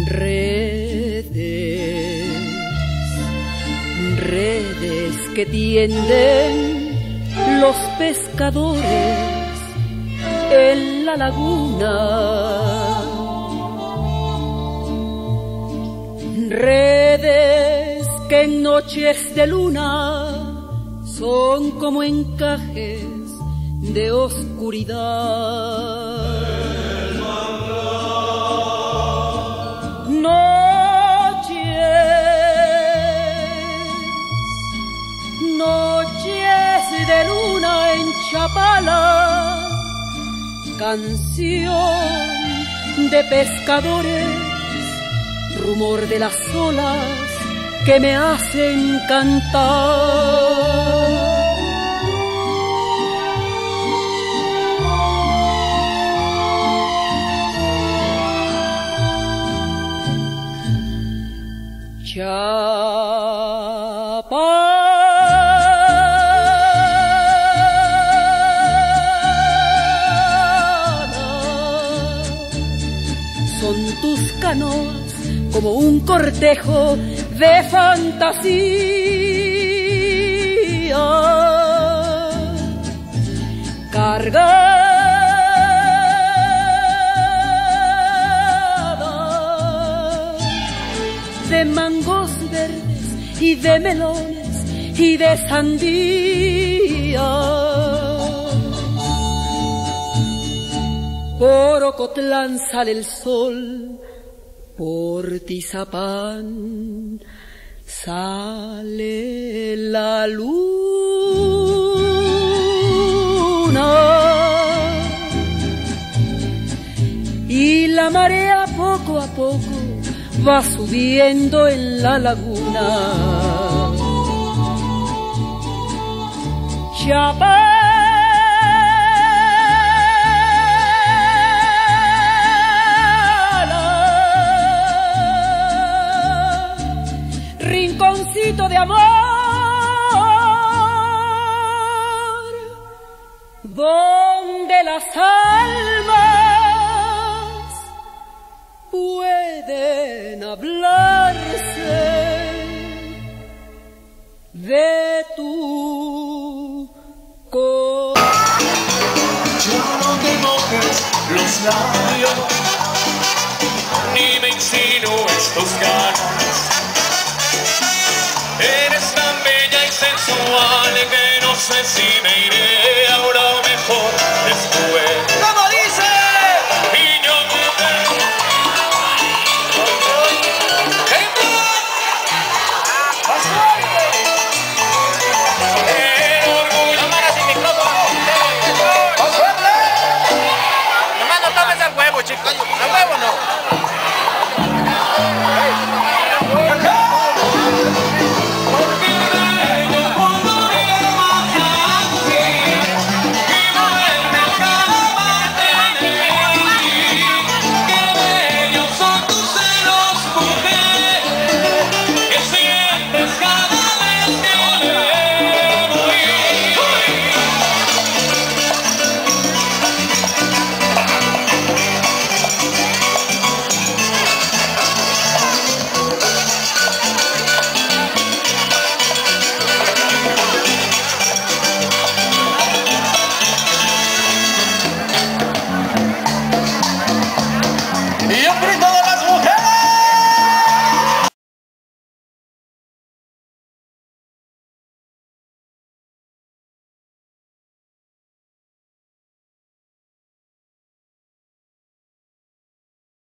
Redes, redes que tienden los pescadores en la laguna. Redes que en noches de luna son como encajes de oscuridad. Noches de luna en Chapala, canción de pescadores, rumor de las olas que me hacen cantar. Son tus canoas como un cortejo de fantasía, cargada de mangos verdes y de melones y de sandía. Por Ocotlán sale el sol, por Tizapán sale la luna, y la marea poco a poco va subiendo en la laguna. Chapala, rinconcito de amor, donde las almas pueden hablarse de tu corazón. Ya no te mojes los labios, ni me insinúes tus ganas. Eres tan bella y sensual que no sé si me iré ahora o mejor después. ¿Cómo dice? Niño, Cámara sin micrófono. Nomás no tomes el huevo, chicos. El huevo no. y aprieto